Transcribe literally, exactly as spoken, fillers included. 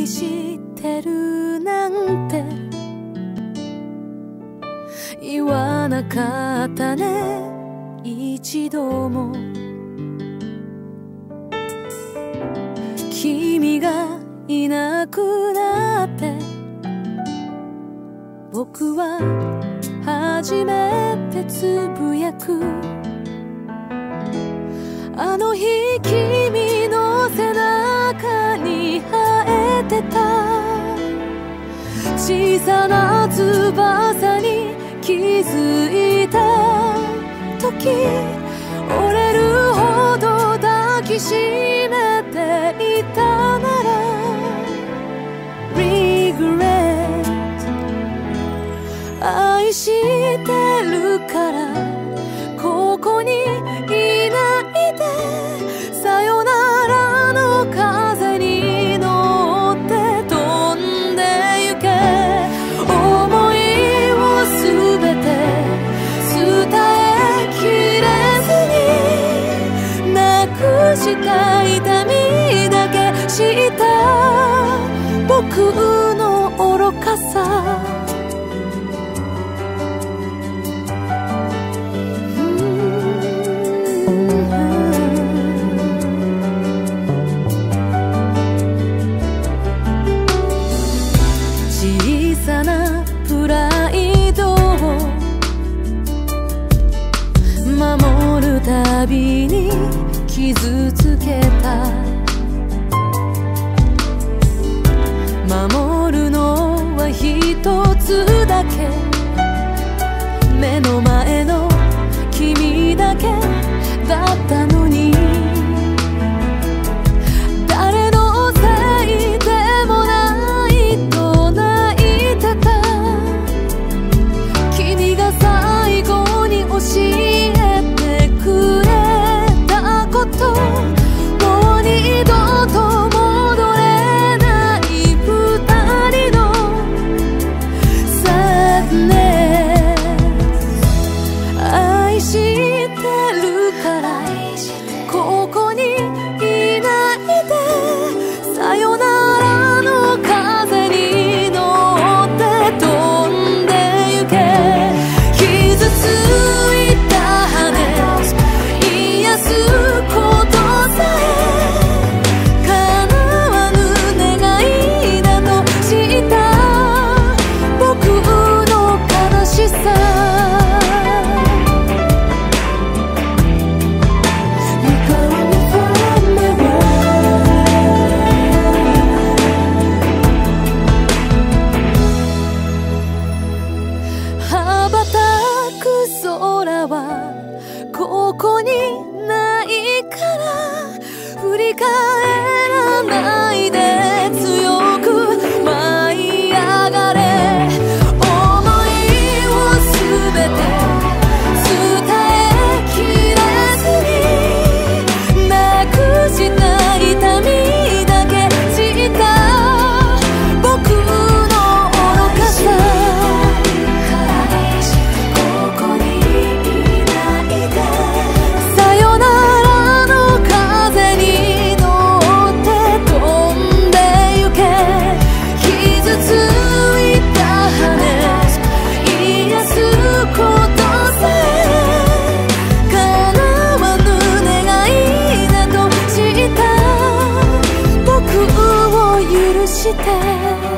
愛してるなんて言わなかったね一度も。君がいなくなって僕は初めてつぶやく。あの日君の背中に生えてた小さな翼に気づいた時、折れるほど抱きしめていたなら Regret 愛してるからここにいないで、さよならの風に乗って飛んでゆけ。思いをすべて伝えきれずになくした痛みだけ知った僕の愚かさ。小さなプライドを守るたびに傷つけた。守るのは一つだけ、目の前の君だけだったのに。誰のせいでもないと泣いてた。君が最後に教えてくれたこと、もう二度と戻れない二人の Sadness。 愛してるからここにいないで、さよならの風に乗って飛んでゆけ。傷ついた羽癒すことさえ叶わぬ願いだと知った僕の悲しさ。羽ばたく空はここにないから振り返らないで強く舞い上がれ。想いをすべて伝えきれずになくした痛みだけ知った僕の愚かさ。さよならの風に乗って飛んでゆけ。傷ついた羽癒すことさえ叶わぬ願いだと知った僕を許して。